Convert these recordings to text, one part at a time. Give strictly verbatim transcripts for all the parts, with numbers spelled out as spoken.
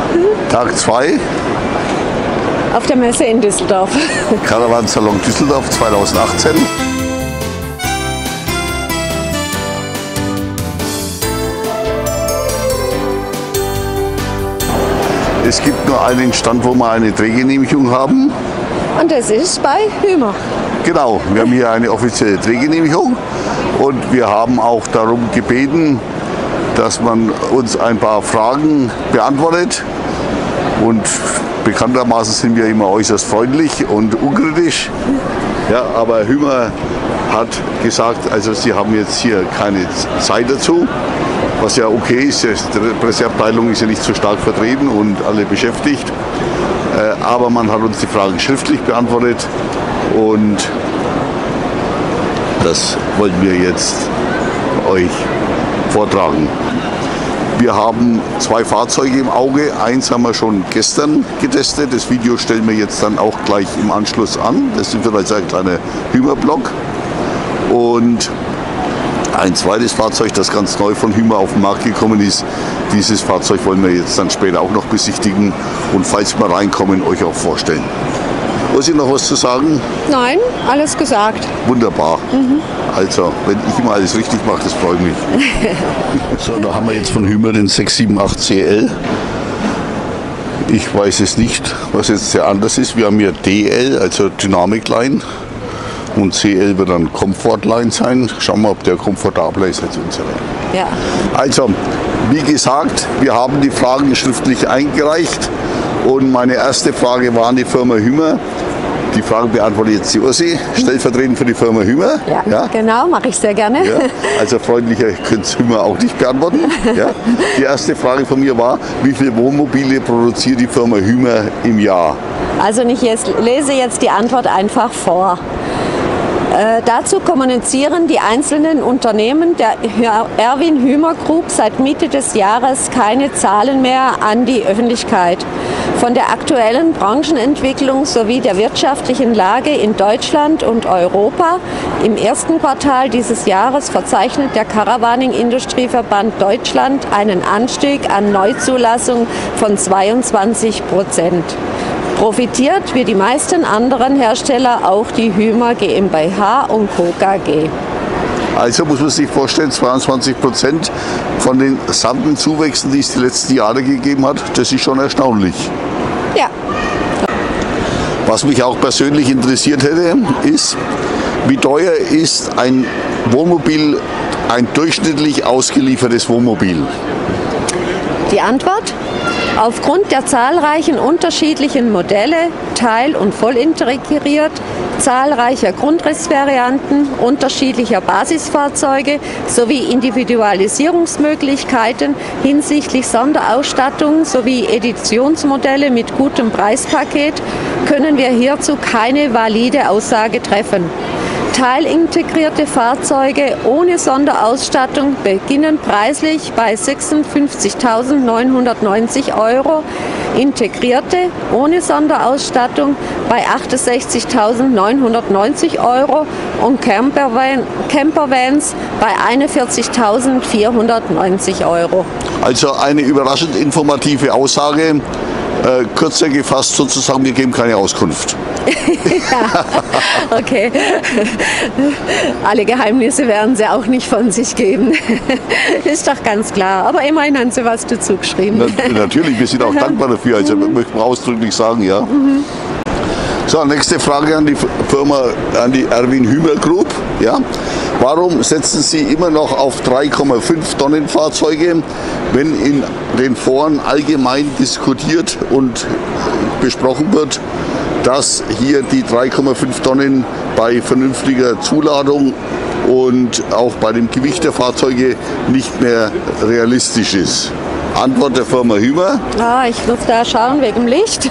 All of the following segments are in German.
Tag zwei. Auf der Messe in Düsseldorf. Caravan-Salon Düsseldorf zweitausendachtzehn. Es gibt nur einen Stand, wo wir eine Drehgenehmigung haben. Und das ist bei Hümer. Genau, wir haben hier eine offizielle Drehgenehmigung und wir haben auch darum gebeten, dass man uns ein paar Fragen beantwortet. Und bekanntermaßen sind wir immer äußerst freundlich und unkritisch. Ja, aber Hümer hat gesagt, also sie haben jetzt hier keine Zeit dazu. Was ja okay ist, die Presseabteilung ist ja nicht so stark vertreten und alle beschäftigt. Aber man hat uns die Fragen schriftlich beantwortet und das wollten wir jetzt euch vortragen. Wir haben zwei Fahrzeuge im Auge. Eins haben wir schon gestern getestet. Das Video stellen wir jetzt dann auch gleich im Anschluss an. Das ist vielleicht ein kleiner Hümer-Blog. Und ein zweites Fahrzeug, das ganz neu von Hümer auf den Markt gekommen ist. Dieses Fahrzeug wollen wir jetzt dann später auch noch besichtigen und falls wir reinkommen, euch auch vorstellen. Muss ich noch was zu sagen? Nein, alles gesagt. Wunderbar. Mhm. Also, wenn ich immer alles richtig mache, das freut mich. So, da haben wir jetzt von Hümer den sechs sieben acht C L. Ich weiß es nicht, was jetzt sehr anders ist. Wir haben hier D L, also Dynamic Line. Und C L wird dann Comfort Line sein. Schauen wir, ob der komfortabler ist als unsere. Ja. Also, wie gesagt, wir haben die Fragen schriftlich eingereicht. Und meine erste Frage war an die Firma Hümer. Die Frage beantwortet jetzt die Ursi, stellvertretend für die Firma Hümer. Ja, ja. Genau, mache ich sehr gerne. Ja, also freundlicher könnte es Hümer auch nicht beantworten. Ja. Die erste Frage von mir war, wie viele Wohnmobile produziert die Firma Hümer im Jahr? Also ich jetzt, lese jetzt die Antwort einfach vor. Äh, dazu kommunizieren die einzelnen Unternehmen der Erwin Hümer Group seit Mitte des Jahres keine Zahlen mehr an die Öffentlichkeit. Von der aktuellen Branchenentwicklung sowie der wirtschaftlichen Lage in Deutschland und Europa im ersten Quartal dieses Jahres verzeichnet der Caravaning-Industrieverband Deutschland einen Anstieg an Neuzulassung von zweiundzwanzig Prozent. Profitiert wie die meisten anderen Hersteller auch die Hümer GmbH und Co. K G. Also muss man sich vorstellen, zweiundzwanzig Prozent von den gesamten Zuwächsen, die es die letzten Jahre gegeben hat, das ist schon erstaunlich. Ja. Was mich auch persönlich interessiert hätte, ist, wie teuer ist ein Wohnmobil, ein durchschnittlich ausgeliefertes Wohnmobil? Die Antwort? Aufgrund der zahlreichen unterschiedlichen Modelle, teil- und vollintegriert, zahlreicher Grundrissvarianten, unterschiedlicher Basisfahrzeuge sowie Individualisierungsmöglichkeiten hinsichtlich Sonderausstattung sowie Editionsmodelle mit gutem Preispaket können wir hierzu keine valide Aussage treffen. Teilintegrierte Fahrzeuge ohne Sonderausstattung beginnen preislich bei sechsundfünfzigtausendneunhundertneunzig Euro, integrierte ohne Sonderausstattung bei achtundsechzigtausendneunhundertneunzig Euro und Campervan, Campervans bei einundvierzigtausendvierhundertneunzig Euro. Also eine überraschend informative Aussage. Äh, kürzer gefasst sozusagen, wir geben keine Auskunft. Ja, okay. Alle Geheimnisse werden sie auch nicht von sich geben. Ist doch ganz klar. Aber immerhin haben sie was dazu geschrieben. Na, natürlich, wir sind auch dankbar dafür. Also mhm. möchte man ausdrücklich sagen, ja. Mhm. So, nächste Frage an die Firma, an die Erwin Hümer Group. Ja. Warum setzen Sie immer noch auf drei Komma fünf Tonnen Fahrzeuge, wenn in den Foren allgemein diskutiert und besprochen wird, dass hier die drei Komma fünf Tonnen bei vernünftiger Zuladung und auch bei dem Gewicht der Fahrzeuge nicht mehr realistisch ist? Antwort der Firma Hümer? Ah, ich muss da schauen wegen dem Licht.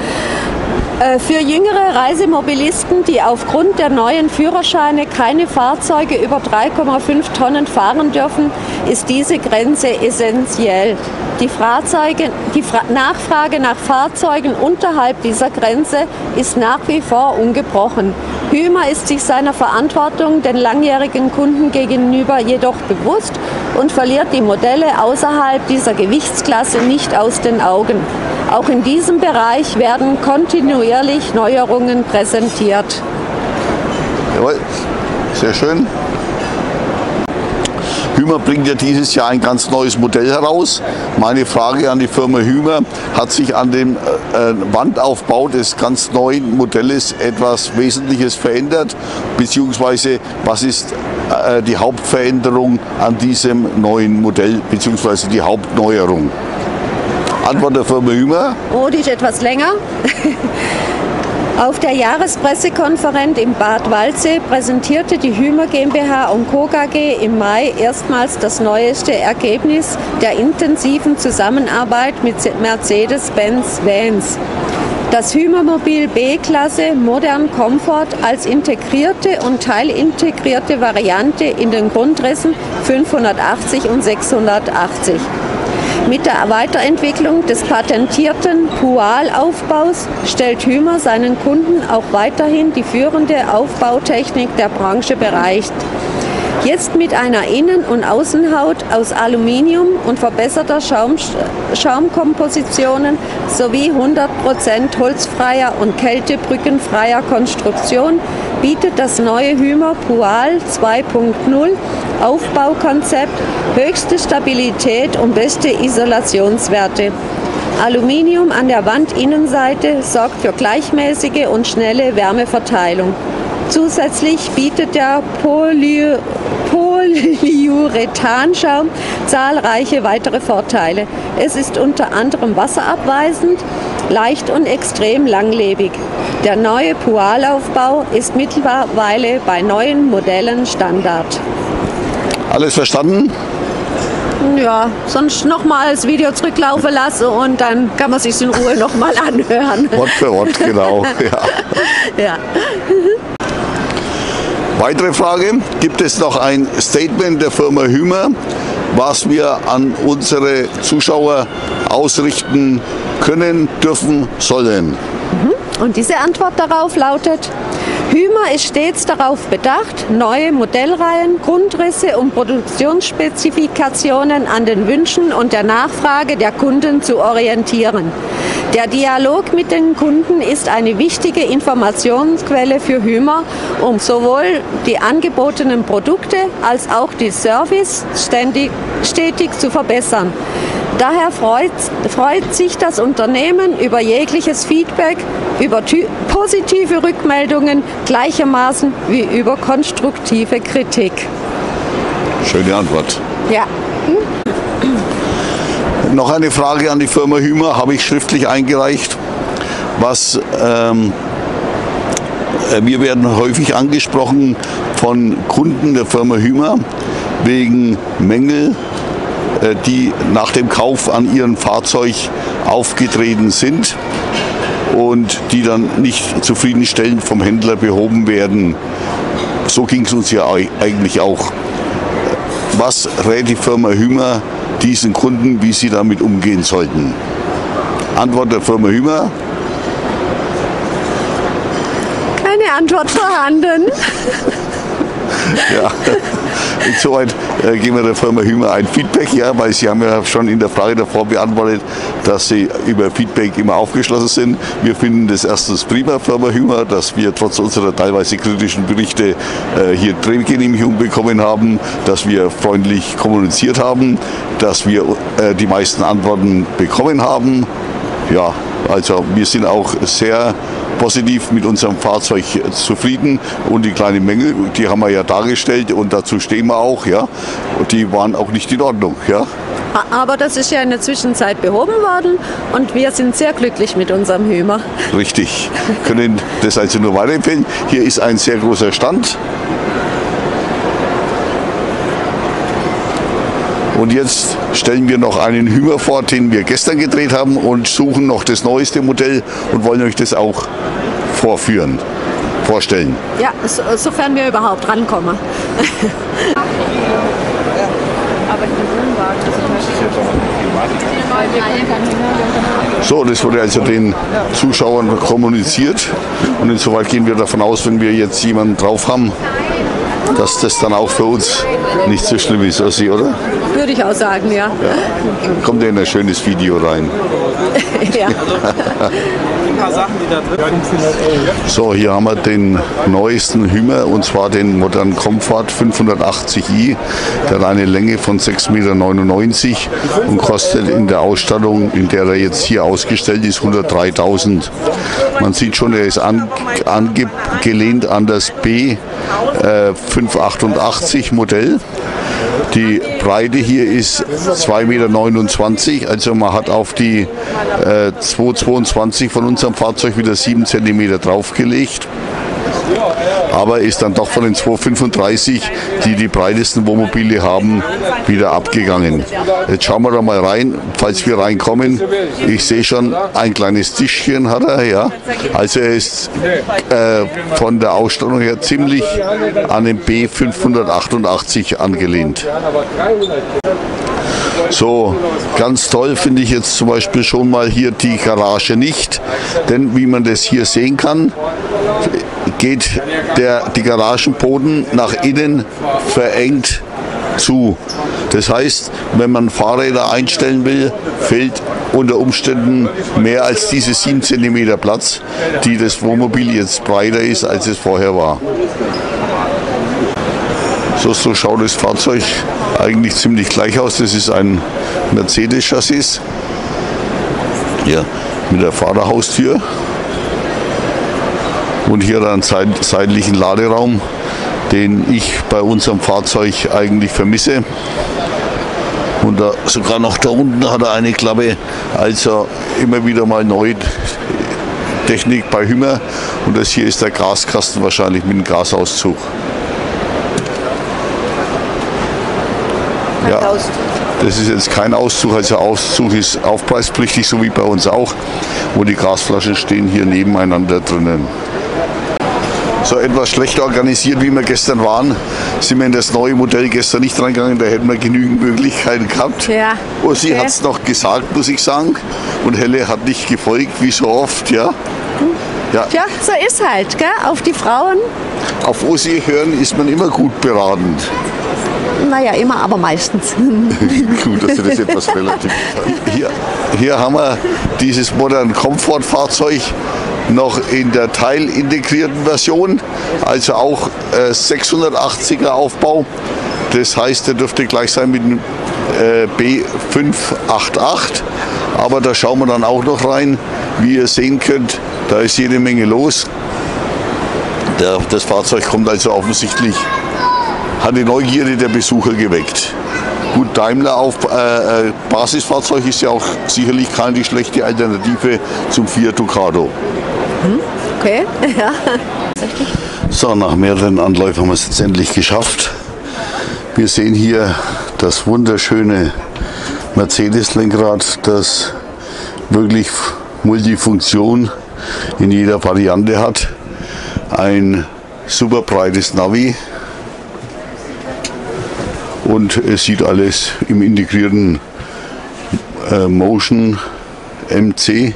Für jüngere Reisemobilisten, die aufgrund der neuen Führerscheine keine Fahrzeuge über drei Komma fünf Tonnen fahren dürfen, ist diese Grenze essentiell. Die, Fahrzeuge, die Fra- Nachfrage nach Fahrzeugen unterhalb dieser Grenze ist nach wie vor ungebrochen. Hümer ist sich seiner Verantwortung den langjährigen Kunden gegenüber jedoch bewusst und verliert die Modelle außerhalb dieser Gewichtsklasse nicht aus den Augen. Auch in diesem Bereich werden kontinuierlich Neuerungen präsentiert. Jawohl, sehr schön. Hümer bringt ja dieses Jahr ein ganz neues Modell heraus. Meine Frage an die Firma Hümer: Hat sich an dem äh, Wandaufbau des ganz neuen Modells etwas Wesentliches verändert? Beziehungsweise was ist äh, die Hauptveränderung an diesem neuen Modell, beziehungsweise die Hauptneuerung? Antwort der Firma Hümer. Oh, die ist etwas länger. Auf der Jahrespressekonferenz in Bad Waldsee präsentierte die Hümer GmbH und Co. K G im Mai erstmals das neueste Ergebnis der intensiven Zusammenarbeit mit Mercedes-Benz Vans. Das Hümermobil B-Klasse Modern Comfort als integrierte und teilintegrierte Variante in den Grundrissen fünfhundertachtzig und sechshundertachtzig. Mit der Weiterentwicklung des patentierten Pual-Aufbaus stellt Hümer seinen Kunden auch weiterhin die führende Aufbautechnik der Branche bereit. Jetzt mit einer Innen- und Außenhaut aus Aluminium und verbesserter Schaum, Schaumkompositionen sowie hundert Prozent holzfreier und kältebrückenfreier Konstruktion bietet das neue Hümer Pual zwei Punkt null Aufbaukonzept höchste Stabilität und beste Isolationswerte. Aluminium an der Wandinnenseite sorgt für gleichmäßige und schnelle Wärmeverteilung. Zusätzlich bietet der Poly Polyurethanschaum zahlreiche weitere Vorteile. Es ist unter anderem wasserabweisend, leicht und extrem langlebig. Der neue Pualaufbau ist mittlerweile bei neuen Modellen Standard. Alles verstanden? Ja, sonst nochmal das Video zurücklaufen lassen und dann kann man sich in Ruhe nochmal anhören. Wort für Wort, genau. Ja. Ja. Weitere Frage: Gibt es noch ein Statement der Firma Hümer, was wir an unsere Zuschauer ausrichten können, dürfen, sollen? Und diese Antwort darauf lautet: Hümer ist stets darauf bedacht, neue Modellreihen, Grundrisse und Produktionsspezifikationen an den Wünschen und der Nachfrage der Kunden zu orientieren. Der Dialog mit den Kunden ist eine wichtige Informationsquelle für Hümer, um sowohl die angebotenen Produkte als auch die Service ständig, stetig zu verbessern. Daher freut, freut sich das Unternehmen über jegliches Feedback, über positive Rückmeldungen gleichermaßen wie über konstruktive Kritik. Schöne Antwort. Ja. Hm? Noch eine Frage an die Firma Hümer, habe ich schriftlich eingereicht. Was, ähm, wir werden häufig angesprochen von Kunden der Firma Hümer wegen Mängel, die nach dem Kauf an ihrem Fahrzeug aufgetreten sind und die dann nicht zufriedenstellend vom Händler behoben werden. So ging es uns ja eigentlich auch. Was rät die Firma Hümer diesen Kunden, wie sie damit umgehen sollten? Antwort der Firma Hümer: Keine Antwort vorhanden. Ja, insoweit äh, geben wir der Firma Hümer ein Feedback, ja, weil Sie haben ja schon in der Frage davor beantwortet, dass Sie über Feedback immer aufgeschlossen sind. Wir finden das erstens prima, Firma Hümer, dass wir trotz unserer teilweise kritischen Berichte äh, hier Drehgenehmigung bekommen haben, dass wir freundlich kommuniziert haben, dass wir äh, die meisten Antworten bekommen haben. Ja, also wir sind auch sehr positiv mit unserem Fahrzeug zufrieden und die kleinen Mängel, die haben wir ja dargestellt und dazu stehen wir auch, ja, und die waren auch nicht in Ordnung, ja. Aber das ist ja in der Zwischenzeit behoben worden und wir sind sehr glücklich mit unserem Hümer. Richtig, können das also nur weiterempfehlen. Hier ist ein sehr großer Stand. Und jetzt stellen wir noch einen Hümer vor, den wir gestern gedreht haben und suchen noch das neueste Modell und wollen euch das auch vorführen, vorstellen. Ja, so, sofern wir überhaupt rankommen. So, das wurde also den Zuschauern kommuniziert und insoweit gehen wir davon aus, wenn wir jetzt jemanden drauf haben, dass das dann auch für uns nicht so schlimm ist, oder? Würde ich auch sagen, ja. Ja. Kommt ja in ein schönes Video rein. Ja. So, hier haben wir den neuesten Hümer, und zwar den Modern Comfort fünfhundertachtzig i. Der hat eine Länge von sechs Komma neunundneunzig Meter und kostet in der Ausstattung, in der er jetzt hier ausgestellt ist, hundertdreitausend. Man sieht schon, er ist an, angelehnt an das B fünfhundertachtundachtzig Modell. Die Breite hier ist zwei Komma neunundzwanzig Meter, also man hat auf die äh, zwei Komma zweiundzwanzig von unserem Fahrzeug wieder sieben Zentimeter draufgelegt. Aber ist dann doch von den zwei Komma fünfunddreißig, die die breitesten Wohnmobile haben, wieder abgegangen. Jetzt schauen wir da mal rein, falls wir reinkommen. Ich sehe schon, ein kleines Tischchen hat er, ja. Also er ist äh, von der Ausstattung her ziemlich an den B fünfhundertachtundachtzig angelehnt. So, ganz toll finde ich jetzt zum Beispiel schon mal hier die Garage nicht, denn wie man das hier sehen kann, geht der, die Garagenboden nach innen verengt zu. Das heißt, wenn man Fahrräder einstellen will, fehlt unter Umständen mehr als diese sieben Zentimeter Platz, die das Wohnmobil jetzt breiter ist, als es vorher war. So, so schaut das Fahrzeug eigentlich ziemlich gleich aus. Das ist ein Mercedes-Chassis. Hier mit der Fahrerhaustür. Und hier einen seitlichen Laderaum, den ich bei unserem Fahrzeug eigentlich vermisse. Und da, sogar noch da unten hat er eine Klappe. Also immer wieder mal neue Technik bei Hümer. Und das hier ist der Gaskasten, wahrscheinlich mit dem Gasauszug. Ja, das ist jetzt kein Auszug, also Auszug ist aufpreispflichtig, so wie bei uns auch, wo die Gasflaschen stehen hier nebeneinander drinnen. So etwas schlecht organisiert, wie wir gestern waren, sind wir in das neue Modell gestern nicht reingegangen, da hätten wir genügend Möglichkeiten gehabt. Ja. Ursi Okay. hat es noch gesagt, muss ich sagen, und Helle hat nicht gefolgt, wie so oft, ja. Ja. Ja, so ist halt, gell? Auf die Frauen. Auf Ursi hören ist man immer gut beraten. Naja, immer, aber meistens. Gut, dass du das etwas relativ hier, hier haben wir dieses Modern Comfort Fahrzeug noch in der teilintegrierten Version, also auch äh, sechshundertachtziger Aufbau. Das heißt, der dürfte gleich sein mit dem äh, B fünfhundertachtundachtzig. Aber da schauen wir dann auch noch rein. Wie ihr sehen könnt, da ist jede Menge los. Der, das Fahrzeug kommt also offensichtlich, hat die Neugierde der Besucher geweckt. Gut, Daimler auf äh, Basisfahrzeug ist ja auch sicherlich keine schlechte Alternative zum Fiat Ducato. Okay, ja. So, nach mehreren Anläufen haben wir es jetzt endlich geschafft. Wir sehen hier das wunderschöne Mercedes-Lenkrad, das wirklich Multifunktion in jeder Variante hat. Ein super breites Navi. Und es sieht alles im integrierten äh, Motion M C,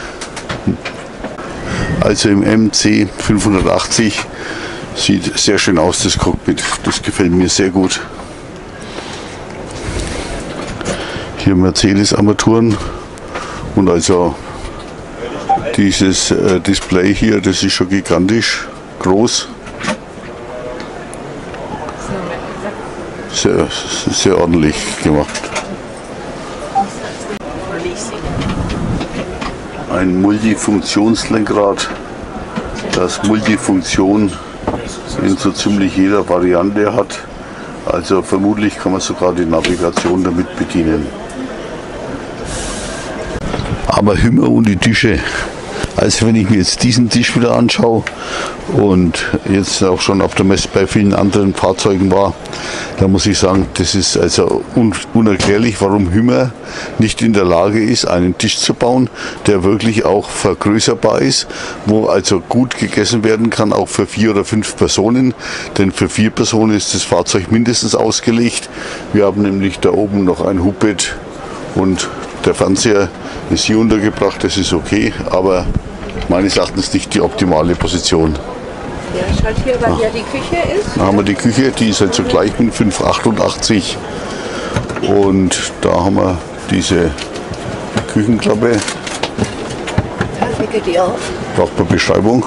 also im M C fünfhundertachtzig, sieht sehr schön aus, das Cockpit. Das gefällt mir sehr gut. Hier Mercedes-Armaturen und also dieses äh, Display hier, das ist schon gigantisch groß. Sehr, sehr ordentlich gemacht. Ein Multifunktionslenkrad, das Multifunktion in so ziemlich jeder Variante hat. Also vermutlich kann man sogar die Navigation damit bedienen. Aber Hümer und die Tische. Also wenn ich mir jetzt diesen Tisch wieder anschaue und jetzt auch schon auf der Messe bei vielen anderen Fahrzeugen war, da muss ich sagen, das ist also un unerklärlich, warum Hümer nicht in der Lage ist, einen Tisch zu bauen, der wirklich auch vergrößerbar ist, wo also gut gegessen werden kann, auch für vier oder fünf Personen. Denn für vier Personen ist das Fahrzeug mindestens ausgelegt. Wir haben nämlich da oben noch ein Hubbett und der Fernseher ist hier untergebracht, das ist okay, aber meines Erachtens nicht die optimale Position. Ja, schaut hier, weil hier die Küche ist. Dann haben wir die Küche, die ist also gleich mit fünfhundertachtundachtzig. Und da haben wir diese Küchenklappe. Wie geht die auf? Braucht man Beschreibung.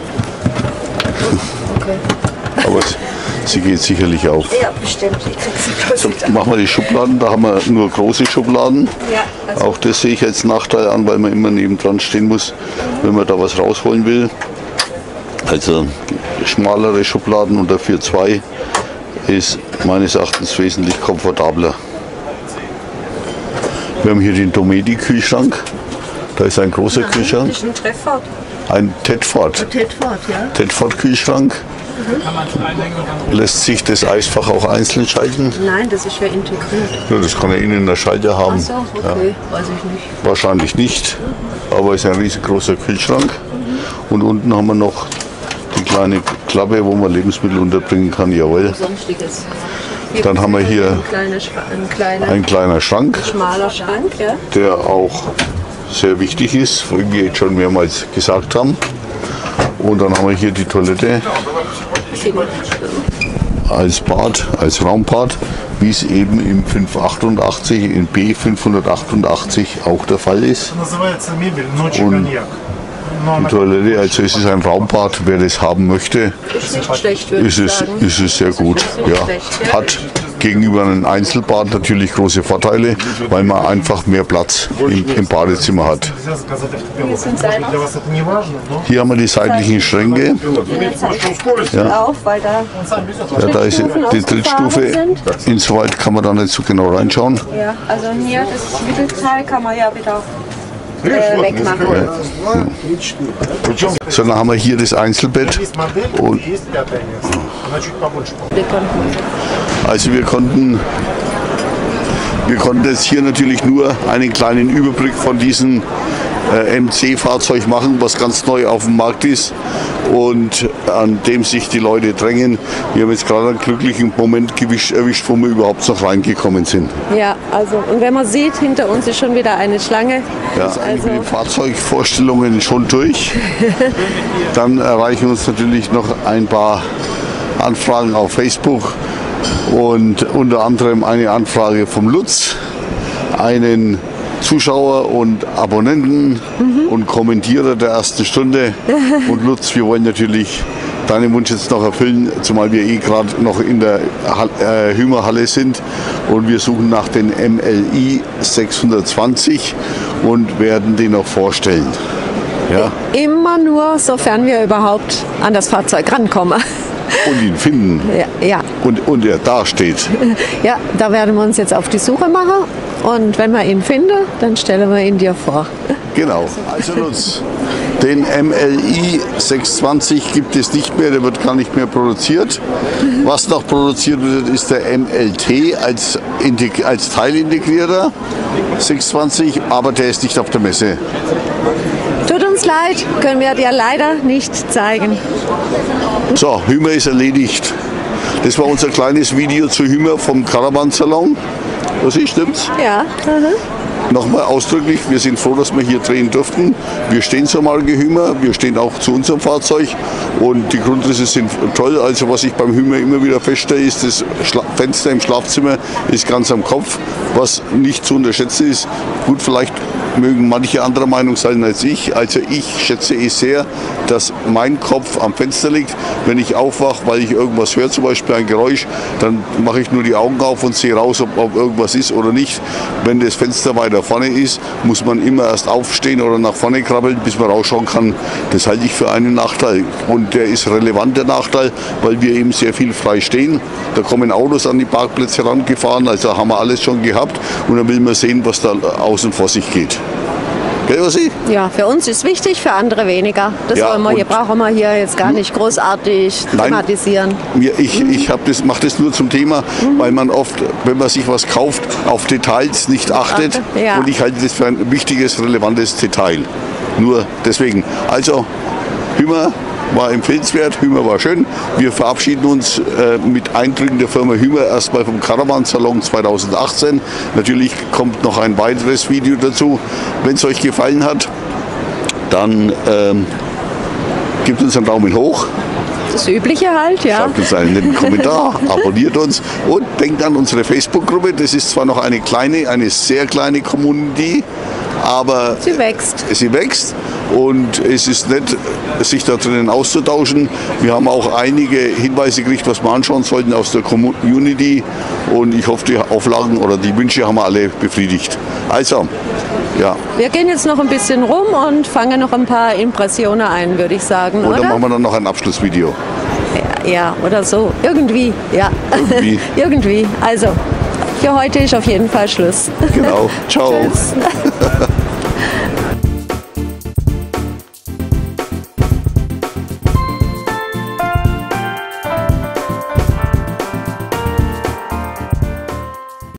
Okay. Aber sie geht sicherlich auf. Ja, bestimmt. So, machen wir die Schubladen. Da haben wir nur große Schubladen. Ja, also Auch das sehe ich als Nachteil an, weil man immer nebendran stehen muss, wenn man da was rausholen will. Also schmalere Schubladen unter vier Komma zwei ist meines Erachtens wesentlich komfortabler. Wir haben hier den Domedi-Kühlschrank. Da ist ein großer Nein, Kühlschrank. das ist ein Treffort. Ein Tedford. Tedford, ja. Tedford-Kühlschrank. Mhm. Lässt sich das Eisfach auch einzeln schalten? Nein, das ist ja integriert. Ja, das kann er innen in der Schalter haben. Ach so, okay, ja. Weiß ich nicht. Wahrscheinlich nicht, aber es ist ein riesengroßer Kühlschrank. Und unten haben wir noch die kleine Klappe, wo man Lebensmittel unterbringen kann. Jawohl. Sonstiges. Dann haben wir hier ein kleiner, ein kleiner, ein kleiner Schrank, schmaler Schrank, ja. der auch sehr wichtig ist, wie wir jetzt schon mehrmals gesagt haben. Und dann haben wir hier die Toilette als Bad, als Raumbad, wie es eben im fünfhundertachtundachtzig, in B fünfhundertachtundachtzig auch der Fall ist. Und die Toilette, also es ist ein Raumbad, wer das haben möchte, Ist nicht schlecht, würde ist ich es, sagen. ist es sehr gut. Ja. Hat gegenüber einem Einzelbad natürlich große Vorteile, weil man einfach mehr Platz im, im Badezimmer hat. Hier haben wir die seitlichen Schränke. Ja. Auf, weil da Ja, da ist die Drittstufe. Insoweit kann man da nicht so genau reinschauen. ja, also hier, das Mittelteil kann man ja wieder äh, wegmachen. So, dann haben wir hier das Einzelbett. Und also wir konnten, wir konnten jetzt hier natürlich nur einen kleinen Überblick von diesem äh, M C-Fahrzeug machen, was ganz neu auf dem Markt ist und an dem sich die Leute drängen. Wir haben jetzt gerade einen glücklichen Moment gewischt, erwischt, wo wir überhaupt noch reingekommen sind. Ja, also und wenn man sieht, hinter uns ist schon wieder eine Schlange. Ja, also mit den Fahrzeugvorstellungen schon durch. Dann erreichen uns natürlich noch ein paar Anfragen auf Facebook und unter anderem eine Anfrage vom Lutz, einen Zuschauer und Abonnenten mhm. und Kommentierer der ersten Stunde. Und Lutz, wir wollen natürlich deinen Wunsch jetzt noch erfüllen, zumal wir eh gerade noch in der äh, Hümer-Halle sind und wir suchen nach den M L I sechshundertzwanzig und werden den noch vorstellen. Ja? Immer nur, sofern wir überhaupt an das Fahrzeug rankommen. Und ihn finden. Ja, ja. Und, und er da steht. Ja, da werden wir uns jetzt auf die Suche machen. Und wenn wir ihn finden, dann stellen wir ihn dir vor. Genau. Also Lutz, den M L I sechshundertzwanzig gibt es nicht mehr, der wird gar nicht mehr produziert. Was noch produziert wird, ist der M L T als, als Teilintegrierter sechshundertzwanzig, aber der ist nicht auf der Messe. Tut uns leid, können wir dir leider nicht zeigen. So, Hümer ist erledigt. Das war unser kleines Video zu Hümer vom Caravan-Salon. Was ist, stimmt's? Ja. Mhm. Nochmal ausdrücklich, wir sind froh, dass wir hier drehen durften. Wir stehen zur Marke Hümer, wir stehen auch zu unserem Fahrzeug und die Grundrisse sind toll. Also was ich beim Hümer immer wieder feststelle, ist, das Schla- Fenster im Schlafzimmer ist ganz am Kopf, was nicht zu unterschätzen ist. Gut, vielleicht mögen manche anderer Meinung sein als ich. Also ich schätze es sehr, dass mein Kopf am Fenster liegt. Wenn ich aufwache, weil ich irgendwas höre, zum Beispiel ein Geräusch, dann mache ich nur die Augen auf und sehe raus, ob, ob irgendwas ist oder nicht. Wenn das Fenster weiter vorne ist, muss man immer erst aufstehen oder nach vorne krabbeln, bis man rausschauen kann. Das halte ich für einen Nachteil. Und der ist relevant, der Nachteil, weil wir eben sehr viel frei stehen. Da kommen Autos an die Parkplätze herangefahren, also haben wir alles schon gehabt. Und dann will man sehen, was da außen vor sich geht. Gell, Ossi? Ja, für uns ist wichtig, für andere weniger. Das Ja, wollen wir hier, und- brauchen wir hier jetzt gar nicht großartig Nein. thematisieren. Mir, ich ich hab das, mache das nur zum Thema, weil man oft, wenn man sich was kauft, auf Details nicht achtet. Ja. Und ich halte das für ein wichtiges, relevantes Detail. Nur deswegen. Also, Hümer war empfehlenswert, Hümer war schön. Wir verabschieden uns äh, mit Eindrücken der Firma Hümer erstmal vom Caravan-Salon zweitausendachtzehn. Natürlich kommt noch ein weiteres Video dazu. Wenn es euch gefallen hat, dann ähm, gebt uns einen Daumen hoch. Das Übliche halt, ja. Schreibt uns einen netten Kommentar, abonniert uns und denkt an unsere Facebook-Gruppe. Das ist zwar noch eine kleine, eine sehr kleine Community, aber sie wächst. Sie wächst und es ist nett, sich da drinnen auszutauschen. Wir haben auch einige Hinweise gekriegt, was wir anschauen sollten aus der Community und ich hoffe, die Auflagen oder die Wünsche haben wir alle befriedigt. Also, ja. Wir gehen jetzt noch ein bisschen rum und fangen noch ein paar Impressionen ein, würde ich sagen, Oder oder? machen wir dann noch ein Abschlussvideo. Ja, ja, oder so. Irgendwie, ja. Irgendwie. Irgendwie. Also, für heute ist auf jeden Fall Schluss. Genau. Ciao. Tschüss.